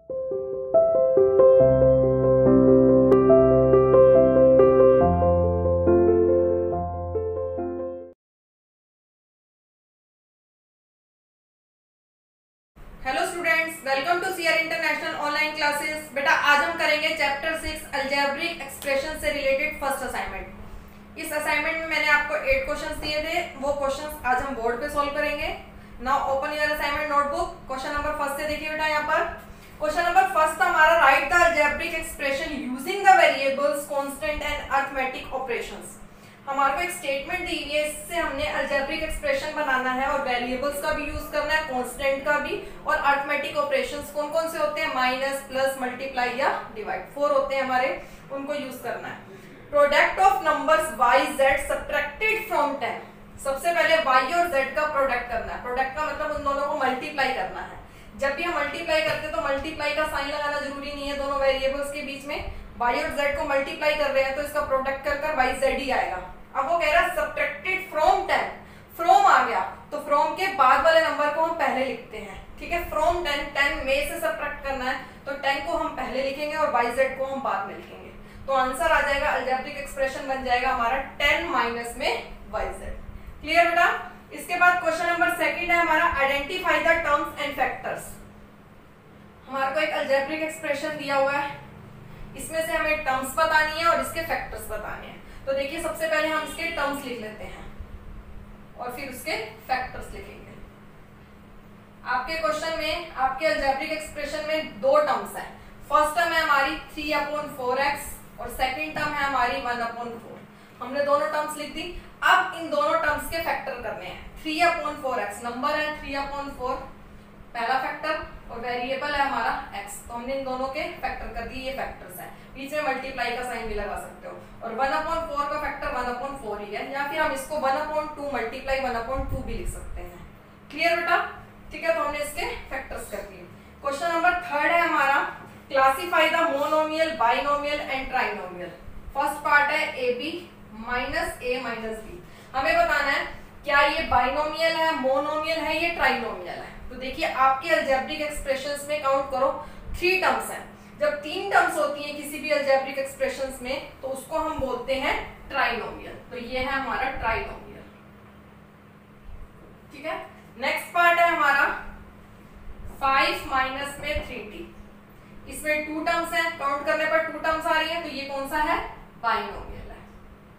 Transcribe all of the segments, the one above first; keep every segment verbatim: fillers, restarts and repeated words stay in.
Welcome to CR international online classes. बेटा आज हम करेंगे चैप्टर सिक्स अलजेब्रिक एक्सप्रेशन से रिलेटेड फर्स्ट असाइनमेंट। इस असाइनमेंट में मैंने आपको एट क्वेश्चंस दिए थे, वो क्वेश्चंस आज हम बोर्ड पे सॉल्व करेंगे। Now open your assignment notebook. Question number first से देखिए बेटा, यहाँ पर क्वेश्चन नंबर फर्स्ट हमारा write the algebraic expression using the variables constant and arithmetic operations. हमारे को एक स्टेटमेंट दी है, इससे हमने अलजेब्रिक एक्सप्रेशन बनाना है और वेरिएबल्स का भी यूज करना है, कांस्टेंट का भी, और अरिथमेटिक ऑपरेशंस कौन कौन से होते हैं, माइनस, प्लस, मल्टीप्लाई या डिवाइड, फोर होते हैं हमारे, उनको यूज करना है। Product of numbers y z subtracted from ten. सबसे पहले y और z का प्रोडक्ट करना है। प्रोडक्ट का मतलब उन दोनों को मल्टीप्लाई करना है। जब भी हम मल्टीप्लाई करते हैं तो मल्टीप्लाई का साइन लगाना जरूरी नहीं है दोनों वेरिएबल्स के बीच में। y और z को मल्टीप्लाई कर रहे हैं तो इसका प्रोडक्ट कर कर y z ही आएगा। अब वो कह रहा है सब्ट्रैक्टेड फ्रॉम टेन, फ्रॉम आ गया तो फ्रॉम के बाद वाले नंबर को हम पहले लिखते हैं, ठीक है। फ्रॉम टेन, टेन में से सब्ट्रैक्ट करना है तो टेन को हम पहले लिखेंगे और y z को हम बाद में लिखेंगे, तो आंसर आ जाएगा, अलजेब्रिक एक्सप्रेशन बन जाएगा हमारा टेन माइनस में y z। क्लियर बेटा। इसके बाद क्वेश्चन नंबर सेकंड है हमारा identify the terms and factors. हमारे को एक अलजेब्रिक एक्सप्रेशन दिया हुआ है, इसमें से हमें टर्म्स बतानी है और इसके फैक्टर्स बताने हैं। तो देखिए सबसे पहले हम इसके टर्म्स लिख लेते हैं और फिर उसके फैक्टर्स लिखेंगे। आपके क्वेश्चन में, आपके अलजेब्रिक एक्सप्रेशन में दो टर्म्स हैं। फर्स्ट टर्म है हमारी थ्री अपॉन फोर एक्स और सेकेंड टर्म है हमारी वन अपॉन फोर। हमने दोनों टर्म्स लिख दी। अब इन दोनों टर्म्स के फैक्टर करने हैं। Three upon four x number है, थ्री अपॉन फोर पहला फैक्टर, और वेरिएबल है हमारा x, तो हमने इन दोनों के फैक्टर कर दिए, ये फैक्टर्स हैं। बीच में मल्टीप्लाई का साइन भी लगा सकते हो। और वन अपॉन फोर का फैक्टर वन अपॉन फोर ही है, या फिर हम इसको one upon two multiply one upon two भी लिख सकते हैं। क्लियर बेटा, ठीक है। तो हमने इसके फैक्टर्स कर दिए। क्वेश्चन नंबर थर्ड है हमारा classify the monomial, binomial and trinomial. First part है a b minus a minus b. हमें बताना है क्या ये बाइनोमियल है, मोनोमियल है, ये ट्राइनोमियल है। तो देखिए आपके अलजेब्रिक एक्सप्रेशंस में काउंट करो, थ्री टर्म्स हैं। जब तीन टर्म्स होती हैं किसी भी अलजेब्रिक एक्सप्रेशंस में तो उसको हम बोलते हैं ट्राइनोमियल। तो ये है हमारा ट्राइनोमियल, ठीक है। नेक्स्ट पार्ट है हमारा फाइव माइनस में थ्री टी। इसमें टू टर्म्स हैं, काउंट करने पर टू टर्म्स आ रही है, तो ये कौन सा है, बाइनोमियल है।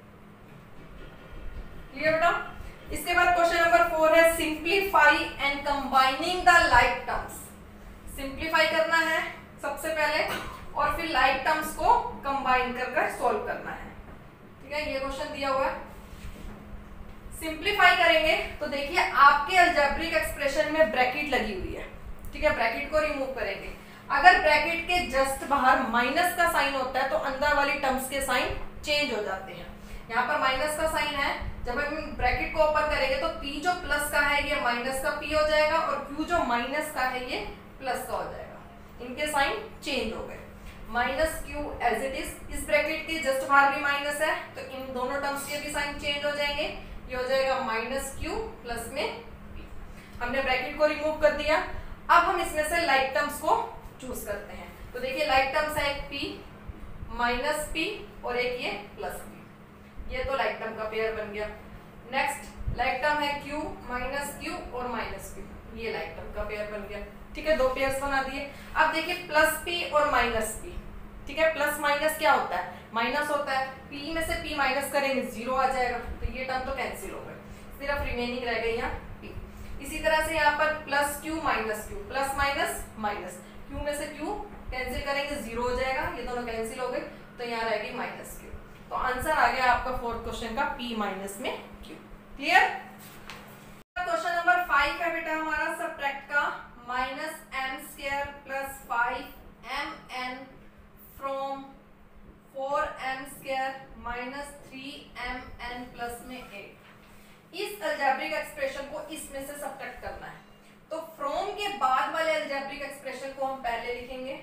क्लियर बेटा। इसके बाद क्वेश्चन नंबर फोर है simplify and combining the like terms. Simplify करना है सबसे पहले और फिर लाइक टर्म्स को कंबाइन कर कर सॉल्व करना है, ठीक है। ये क्वेश्चन दिया हुआ है। सिंप्लीफाई करेंगे तो देखिए आपके अलजेब्रिक एक्सप्रेशन में ब्रैकेट लगी हुई है, ठीक है। ब्रैकेट को रिमूव करेंगे। अगर ब्रैकेट के जस्ट बाहर माइनस का साइन होता है तो अंदर वाली टर्म्स के साइन चेंज हो जाते हैं। यहाँ पर माइनस का साइन है, जब हम ब्रैकेट को ओपन करेंगे तो p जो प्लस का है ये माइनस का p हो जाएगा और q जो माइनस का है ये प्लस का हो जाएगा। इनके साइन चेंज हो गए। Minus q as it is, इस ब्रैकेट के जस्ट बाहर भी माइनस है तो इन दोनों टर्म्स के भी साइन चेंज हो जाएंगे। ये हो जाएगा माइनस क्यू प्लस में p। हमने ब्रैकेट को रिमूव कर दिया। अब हम इसमें से लाइक टर्म्स को चूज करते हैं। तो देखिए लाइक टर्म्स है एक p माइनस p और एक ये प्लस p। ये तो लाइक टर्म का पेयर बन गया। नेक्स्ट लाइक टर्म है q माइनस q और माइनस q, ये लाइक टर्म का पेयर बन गया, ठीक है। दो पेयर्स बना दिए। अब देखिए प्लस p और माइनस p, ठीक है। प्लस माइनस क्या होता है, माइनस होता है। p में से p माइनस करेंगे जीरो आ जाएगा, तो ये टर्म तो कैंसिल हो गए, सिर्फ रिमेनिंग रह गई यहाँ p। इसी तरह से यहाँ पर plus q minus q, plus minus minus, q में से q कैंसिल करेंगे जीरो हो जाएगा, ये दोनों कैंसिल हो गए, तो यहाँ रहेगी माइनस q। तो आंसर आ गया आपका फोर्थ क्वेश्चन का p माइनस में q। Clear. Question number five है बेटा हमारा सब्ट्रैक्ट का minus m square plus five m n from four m square minus three m n plus में एट। इस अलजेब्रिक एक्सप्रेशन को इसमें से सब्ट्रैक्ट करना है। तो फ्रॉम के बाद वाले अलजेब्रिक एक्सप्रेशन को हम पहले लिखेंगे,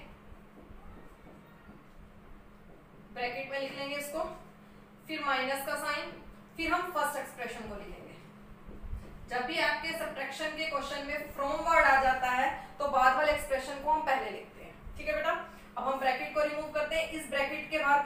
ब्रैकेट में लिख लेंगे इसको, फिर माइनस का साइन, फिर हम फर्स्ट एक्सप्रेशन को लिखेंगे। जब भी आपके सब्ट्रैक्शन के क्वेश्चन में फ्रॉम वर्ड आ जाता है तो बाद वाले एक्सप्रेशन को हम पहले लिखते हैं, ठीक है।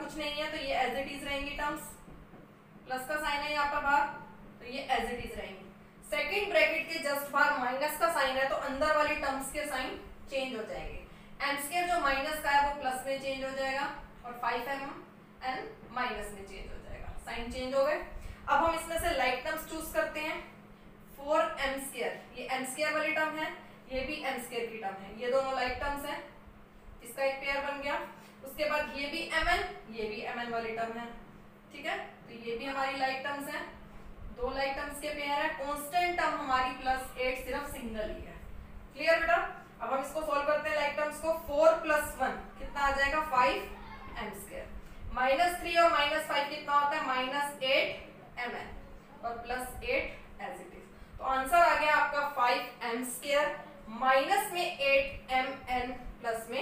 कुछ नहीं है तो ये एज इट इज रहेंगी टर्म्स, प्लस का साइन है यहाँ पर बाहर तो ये एज इट इज रहेंगी। सेकंड ब्रैकेट के जस्ट बाहर माइनस का साइन है तो अंदर वाली टर्म्स के साइन चेंज हो जाएंगे। एम स्क्वायर जो माइनस का है वो प्लस में चेंज हो जाएगा और फाइव एम एन माइनस में चेंज हो जाएगा, साइन चेंज हो गए। अब हम इसमें से लाइक टर्म्स चूज करते हैं। फोर एम स्क्वायर, ये एम स्क्वायर वाली टर्म है, ये भी एम स्क्वायर की टर्म है, ये दोनों लाइक टर्म्स हैं, इसका एक पेयर बन गया। उसके बाद ये भी एम एन, ये भी एम एन वाली टर्म है, ठीक है, तो ये भी हमारी लाइक टर्म्स हैं, दो लाइक टर्म्स के पेयर है। कांस्टेंट टर्म हमारी प्लस एट सिर्फ सिंगल ही है। क्लियर बेटा? अब हम इसको सॉल्व करते हैं लाइक टर्म्स को। फोर प्लस वन कितना आ जाएगा? Five m square. Minus three और माइनस फाइव कितना होता है? माइनस एट एम एन और plus eight as it is. तो आंसर आ गया आपका फाइव एम स्क्वायर माइनस में एट एम एन प्लस में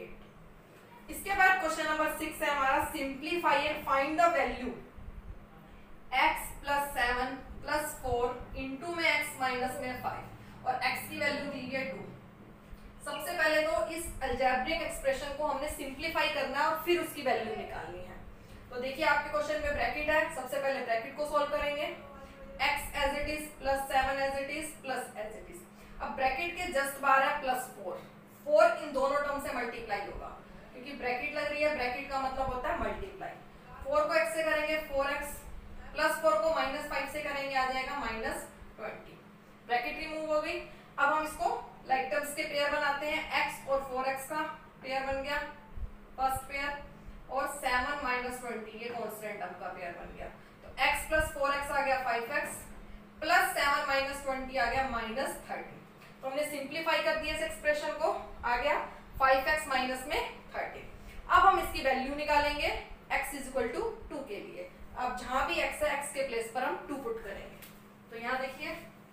एट। इसके बाद क्वेश्चन नंबर सिक्स है हमारा, simplify and find the value x plus seven plus four into में x माइनस में फाइव और x की वैल्यू दी है टू। सबसे पहले तो इस अलजेब्रिक एक्सप्रेशन को हमने सिंप्लीफाई करना है और फिर उसकी वैल्यू निकालनी है। तो देखिए आपके क्वेश्चन में ब्रैकेट है, सबसे पहले ब्रैकेट को सॉल्व करेंगे। x as it is plus seven as it is plus as it is. अब ब्रैकेट के जस्ट बाहर है प्लस फोर, फोर इन दोनों टर्म से मल्टीप्लाई होगा क्योंकि ब्रैकेट लग रही है, ब्रैकेट का मतलब होता है मल्टीप्लाई। फोर को x से करेंगे फोर एक्स प्लस फोर को माइनस फाइव से करेंगे आ जाएगा माइनस ट्वेंटी। ब्रैकेट रिमूव हो गई। अब हम इसको लाइक टर्म्स के पेयर बनाते हैं। x और फोर एक्स का पेयर बन गया फर्स्ट पेयर और सेवन माइनस ट्वेंटी ये कांस्टेंट टर्म का पेयर बन गया। तो x प्लस फोर एक्स आ गया five x plus seven minus twenty आ गया माइनस थर्टी। तो हमने सिंप्लीफाई कर दिया इस एक्सप्रेशन को, आ गया फाइव एक्स माइनस में थर्टी। अब हम इसकी वैल्यू निकालेंगे x is equal to two के लिए। अब जहां भी x है x के प्लेस पर हम टू पुट करेंगे। तो यहाँ देखिए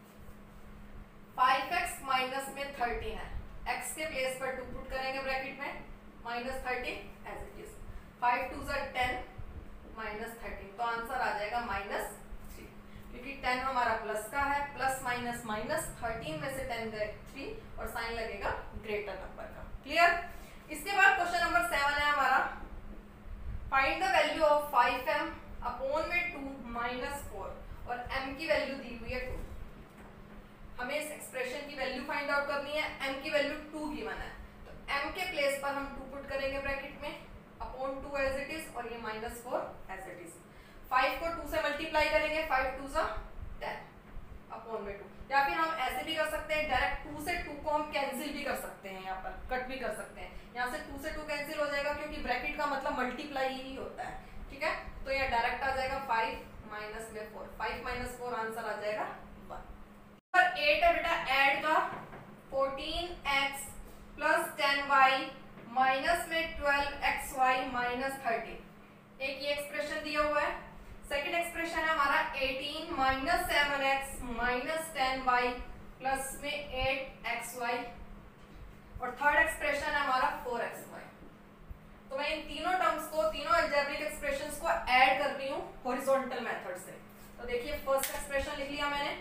फाइव एक्स माइनस में थर्टीन है, x के प्लेस पर टू पुट करेंगे ब्रैकेट में minus thirteen as it is. Five two ज़ा टेन माइनस थर्टीन, तो आंसर आ जाएगा माइनस थ्री क्योंकि टेन हमारा प्लस का है, प्लस माइनस माइनस, थर्टीन में से टेन गए थ्री और साइन लगेगा ग्रेटर नंबर का। क्लियर? इसके बाद क्वेश्चन नंबर सेवन है हमारा, find the value of five m upon में टू माइनस फोर और m की वैल्यू दी हुई है टू। हमें इस एक्सप्रेशन की वैल्यू फाइंड आउट करनी है, m की वैल्यू टू गिवन है तो m के प्लेस पर हम टू पुट करेंगे ब्रैकेट में upon two as it is और ये minus four as it is. Five को टू से मल्टीप्लाई करेंगे, फाइव टू ज़ा टेन अपॉन में टू, या फिर हम ऐसे भी कर सकते हैं डायरेक्ट टू से टू को हम कैंसिल भी कर सकते हैं, यहाँ पर कट भी कर सकते हैं। यहाँ से टू से टू कैंसिल हो जाएगा क्योंकि ब्रैकेट का मतलब मल्टीप्लाई ही होता है, ठीक है। तो ये डायरेक्ट आ जाएगा फाइव माइनस में four, five minus four answer आ जाएगा वन। नंबर एट है बेटा, ऐड का fourteen x plus ten y minus में twelve x y minus thirteen. एक ये एक्सप्रेशन दिया हुआ है। सेकेंड एक्सप्रेशन है हमारा eighteen minus seven x minus ten y plus में एट एक्स वाई और थर्ड एक्सप्रेशन है हमारा फोर एक्स वाई। तो मैं इन तीनों टर्म्स को, तीनों अलजेब्रिक एक्सप्रेशंस को ऐड कर रही हूँ हॉरिजॉन्टल मेथड से। तो देखिए फर्स्ट एक्सप्रेशन लिख लिया मैंने,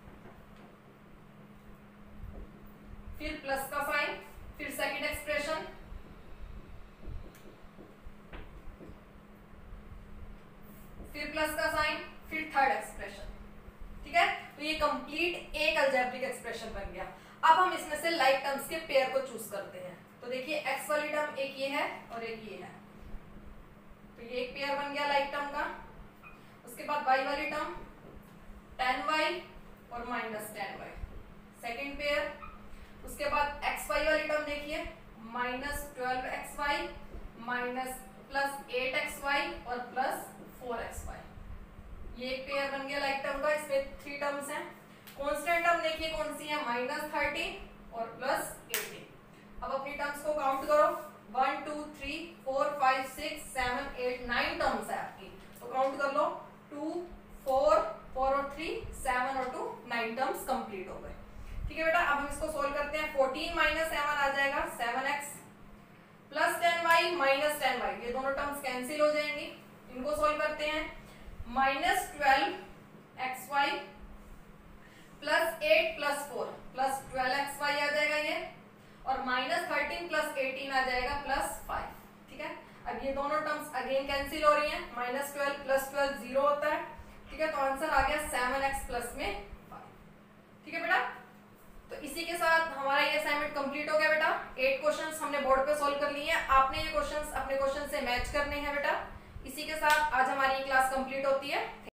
फिर प्लस का साइन, फिर सेकंड एक्सप्रेशन, फिर प्लस का साइन, फिर थर्ड एक्सप्रेशन, ठीक है। तो ये कंप्लीट एक अलजेब्रिक एक्सप्रेशन बन गया। अब हम इसमें से लाइक टर्म्स के पेयर को चूज करते हैं। तो देखिए x वाली टर्म एक ये है और एक ये है, तो ये एक पेयर बन गया लाइक टर्म का। उसके बाद y वाली टर्म टेन वाई और minus ten y, second pair. उसके बाद एक्स वाई वाली टर्म देखिए minus twelve x y minus plus eight x y और प्लस फोर एक्स वाई, ये एक पेयर बन गया लाइक टर्म का। इसमें थ्री टर्म्स हैं। कांस्टेंट टर्म देखिए कौन सी है, माइनस थर्टी और प्लस एटीन। अब अपनी टर्म्स को काउंट करो, one two three four five six seven eight nine terms है आपकी, तो काउंट कर लो, टू फोर फोर और थ्री सेवन और टू नाइन टर्म्स कंप्लीट हो गए, ठीक है बेटा। अब हम इसको सोल्व करते हैं। फोर्टीन माइनस सेवन आ जाएगा seven x plus ten y minus ten y, ये दोनों टर्म्स कैंसिल हो जाएंगी। इनको सोल्व करते हैं, minus twelve x y plus eight plus four plus twelve x y आ जाएगा ये, और माइनस थर्टीन प्लस एटीन आ जाएगा प्लस फाइव, ठीक है। अब ये दोनों टर्म्स अगेन कैंसिल हो रही हैं, minus twelve plus twelve zero होता है, ठीक है। तो आंसर आ गया सेवन एक्स प्लस में फाइव, ठीक है बेटा। तो इसी के साथ हमारा ये असाइनमेंट कंप्लीट हो गया बेटा। एट क्वेश्चंस हमने बोर्ड पे सॉल्व कर लिए हैं, आपने ये क्वेश्चंस अपने क्वेश्चन से मैच करने हैं बेटा। इसी के साथ आज हमारी क्लास कंप्लीट होती है।